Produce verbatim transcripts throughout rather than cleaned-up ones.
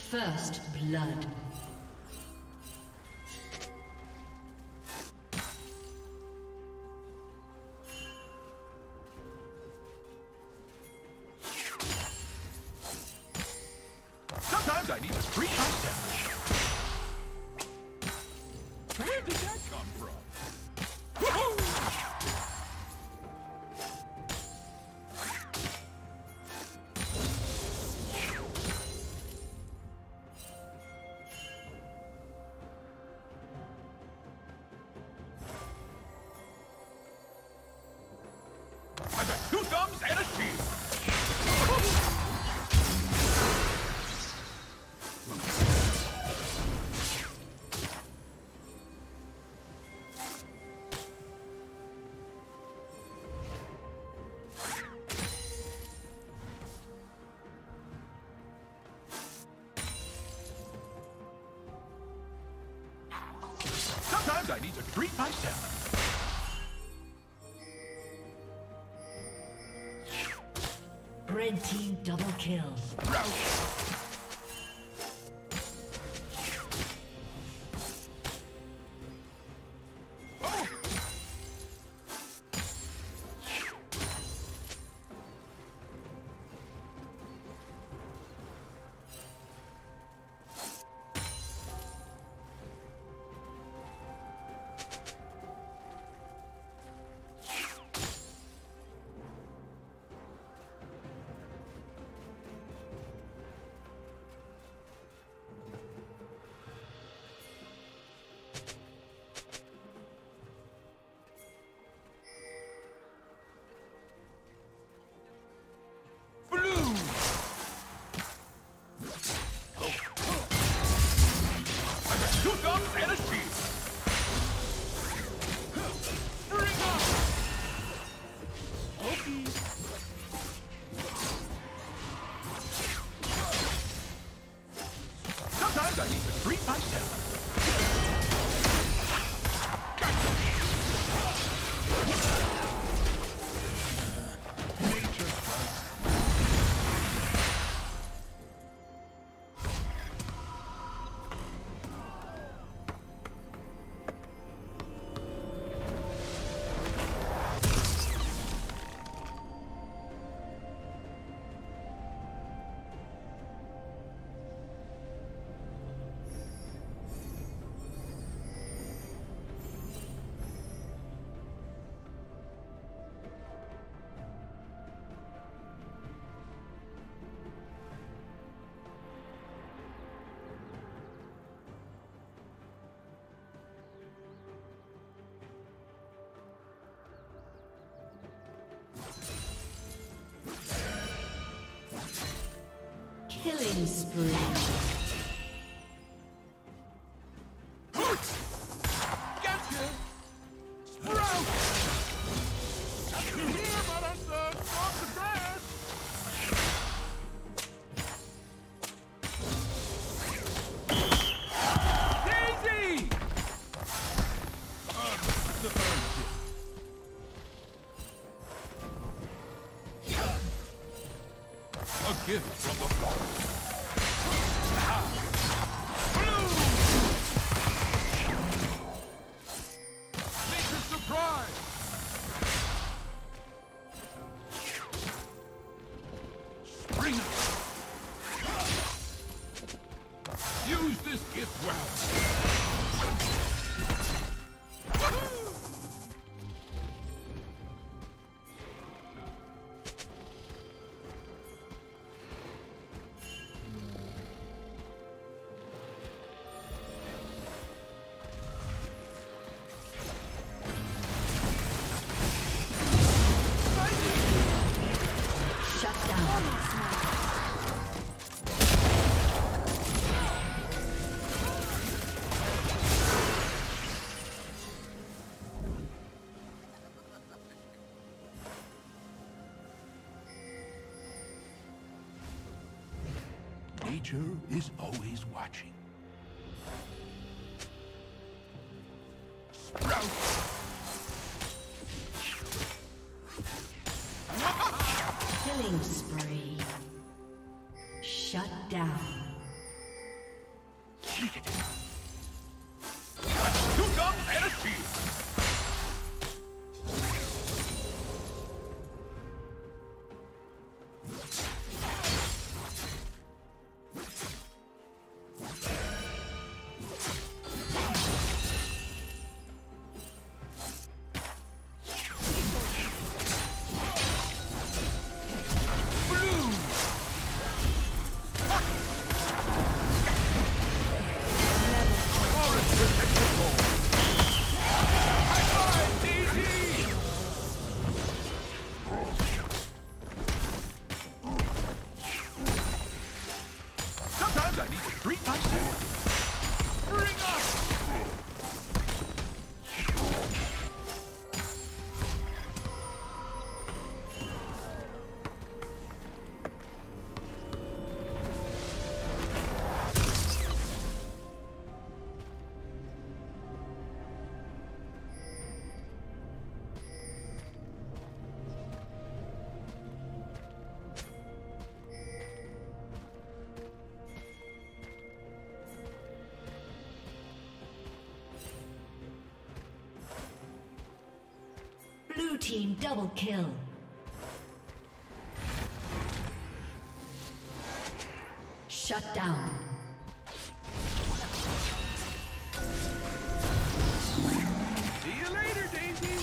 First blood. Sometimes I need to treat myself. Where did that come from? I've got two thumbs and a shield. Sometimes I need to treat myself. Red team double kill. Sometimes I need to treat myself. Killing spree. Gift from the forest. Nature's surprise. Spring. Use this gift well. Nature is always watching. Sprout! Killing spree. Shut down. Blue team double kill. Shut down. See you later, Daisy.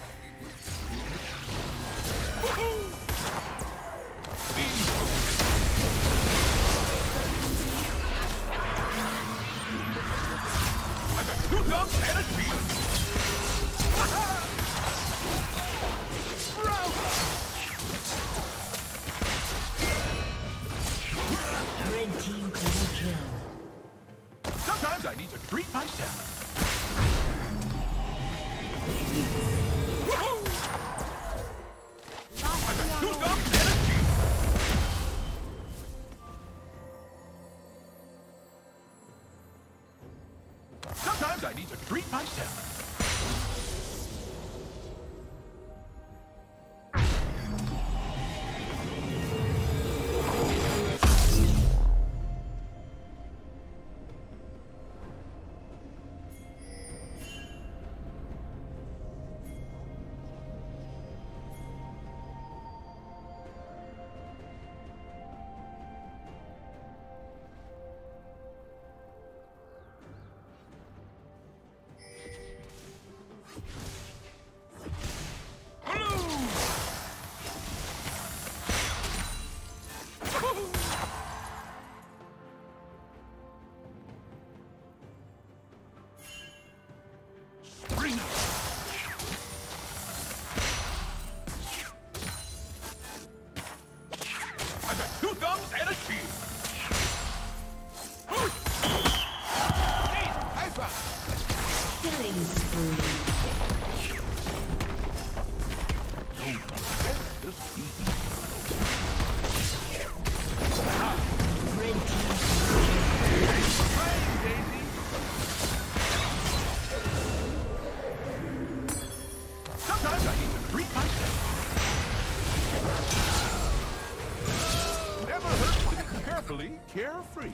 I got two dogs and a tree. Red team double kill. Sometimes I need to treat myself. I got two dogs and a tree. Sometimes I need to treat myself. Carefree.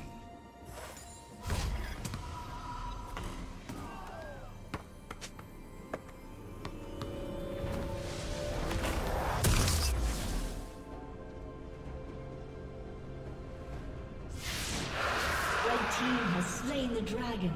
Red team has slain the dragon.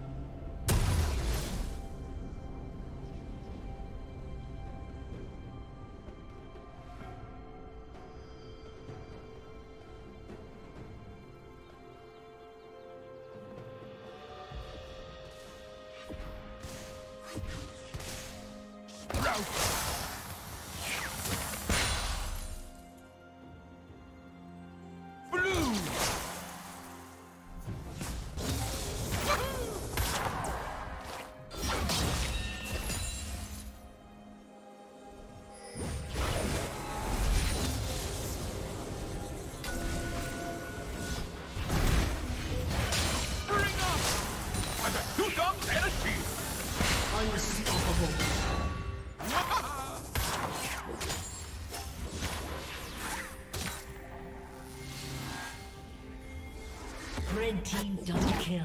Red team double kill.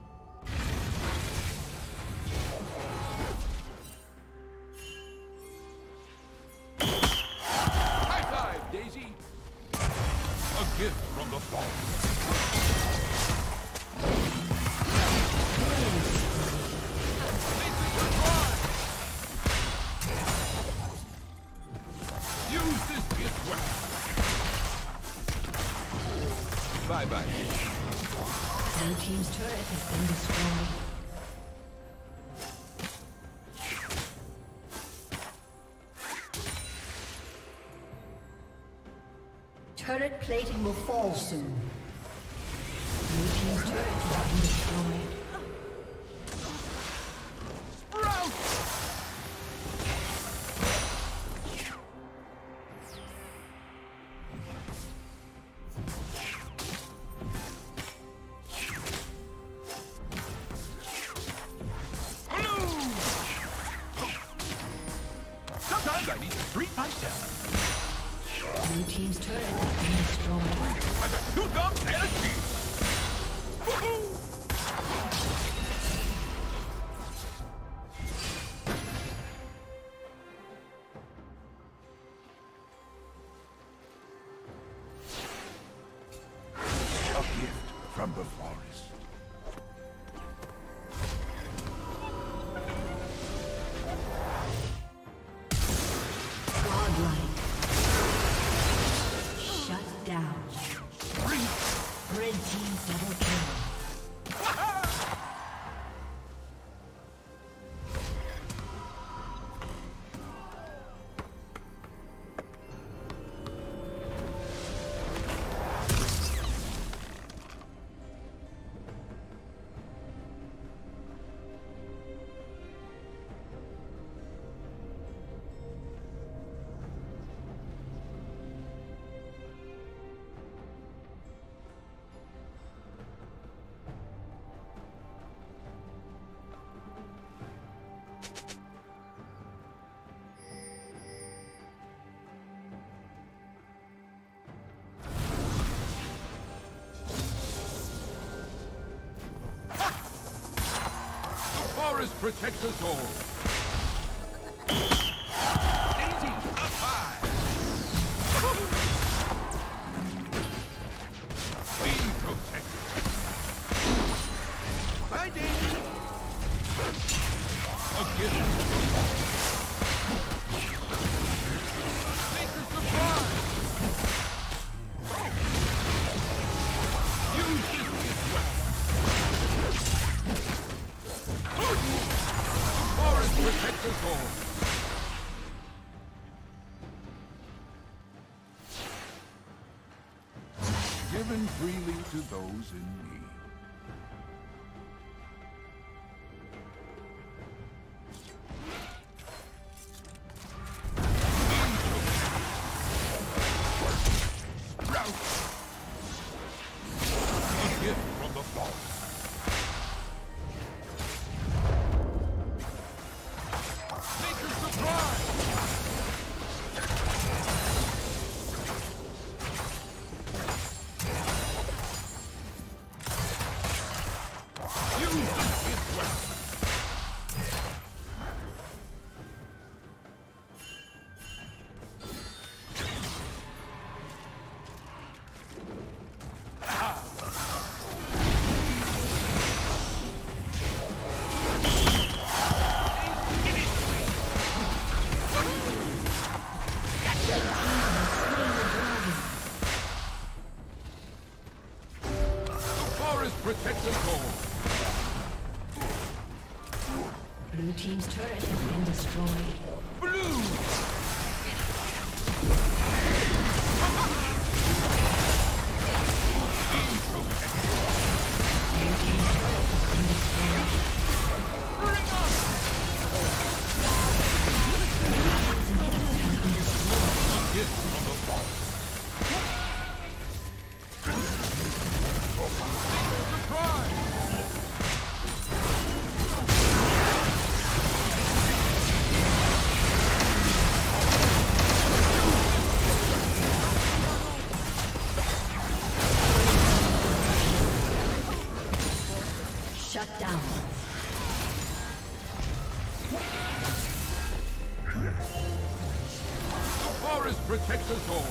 High five, Daisy. A gift from the fall. Use this gift well. Bye-bye. Blue team's turret has been destroyed. Turret plating will fall soon. Blue team's turret has been destroyed. Blue team's turret has been destroyed. I got two dogs and a shield. from the forest. Godlike. Shut down. Red team double kill. Protect us all. Daisy, up high. Be protected. Bye, Daisy. A gift. Make a surprise. Use this gift well. Protect us all. Given freely to those in need. A gift from the forest. Protect us all. Blue team's turret has been destroyed. Blue! Shut down. The forest protects us all.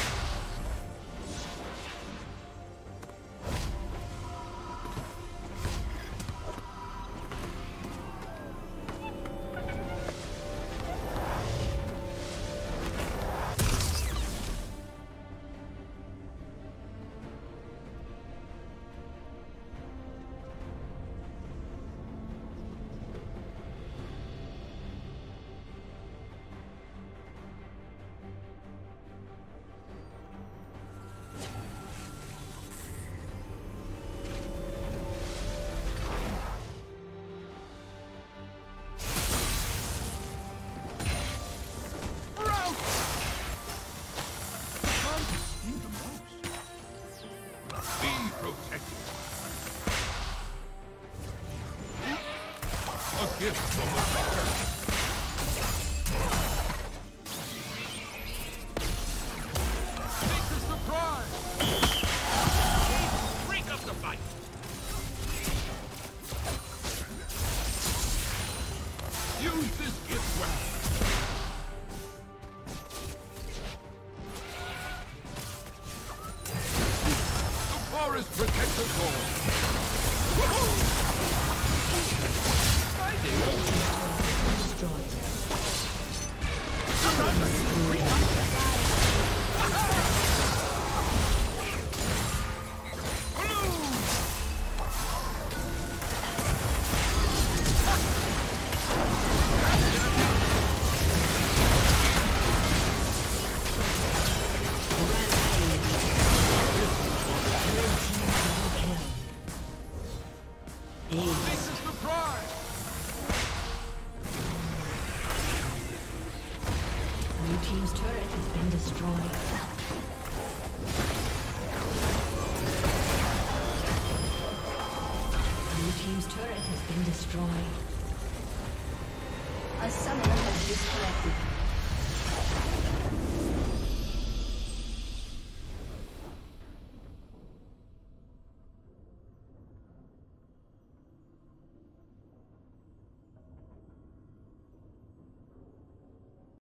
Gift from the forest. Make a surprise. Break up the fight. Use this gift well. The Purest protector goal. A summoner has disconnected.